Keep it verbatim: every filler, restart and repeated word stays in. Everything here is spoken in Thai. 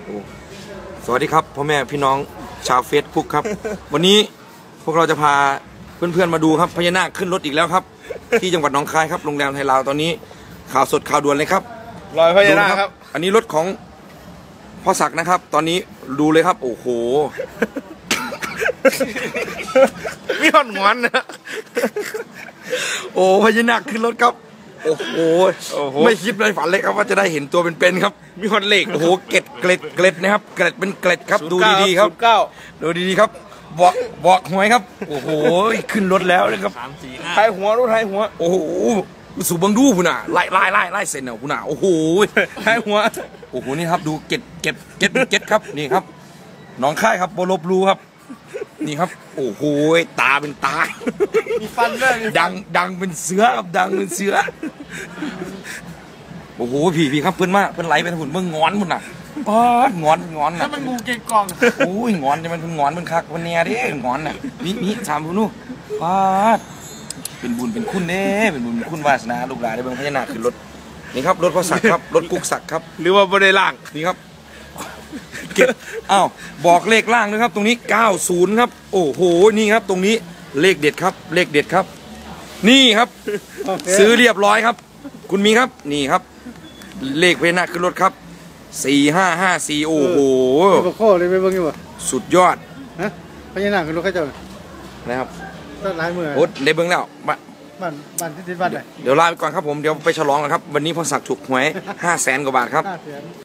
สวัสดีครับพ่อแม่พี่น้องชาวเฟซบุ๊กครับวันนี้พวกเราจะพาเพื่อนๆมาดูครับพญานาคขึ้นรถอีกแล้วครับที่จังหวัดหนองคายครับโรงแรมไทยลาวตอนนี้ข่าวสดข่าวด่วนเลยครับลอยพญานาคครับอันนี้รถของพ่อศักดิ์นะครับตอนนี้ดูเลยครับโอ้โหมีหอนงอนนะโอ้พญานาคขึ้นรถครับโอ้โหไม่คิดในฝันเลยครับว่าจะได้เห็นตัวเป็นๆครับมีหอนเหล็กโอ้โหเกล็ดเกล็ดเกล็ดนะครับเกล็ดเป็นเกล็ดครับดูดีๆครับดูดีๆครับบอกบอกหวยครับโอ้โหขึ้นรถแล้วนะครับไทยหัวรถไทยหัวโอ้โหสูบบังดูพุ่นน่ะไล่ไล่ไล่ไล่เส้นน่ะพุ่นน่ะโอ้โหไทยหัวโอ้โหนี่ครับดูเกล็ดเกล็ดเกล็ดเป็นเกล็ดครับนี่ครับน้องค่ายครับโบลบลูครับนี่ครับโอ้โหตาเป็นตามีฟันด้วยดังดังเป็นเสือครับดังเป็นเสือโอ้โหพี่พี่ครับเพื่อนมากเพื่อนไหลเป็นหุ่นเมื่องอนพุ่นน่ะป๊อดงอนงอนน่ะถ้ามันงูเก่งกองโอ้ยงอนจะมันเป็นงอนเป็นคักวันเนี้ยดิงอนน่ะนี่นี่ถามคุณนู่ป๊อดเป็นบุญเป็นคุณเด้เป็นบุญเป็นคุณวาสนาลูกหลานได้เบิ่งพญานาคขึ้นรถนี่ครับรถพ่อศักดิ์ครับรถกุ๊กศักดิ์ครับหรือว่าบริล่างนี่ครับเก็บอ้าวบอกเลขล่างด้วยครับตรงนี้เก้าสิบครับโอ้โหนี่ครับตรงนี้เลขเด็ดครับเลขเด็ดครับนี่ครับซื้อเรียบร้อยครับคุณมีครับนี่ครับเลขพญานาคขึ้นรถครับสี่ห้าห้าสี่โอ้โหโค้เลยไปเบิ่งอยู่บ่สุดยอดฮะพญานาคขึ้นรถใครเจ้านะครับต้นหลายมือโอ้ได้เบิ่งแล้วบ้านบ้านที่ติดบ้านไหนเดี๋ยวลาไปก่อนครับผมเดี๋ยวไปฉลองกันครับวันนี้พ่อศักดิ์ถูกหวยห้าแสนกว่าบาทครับ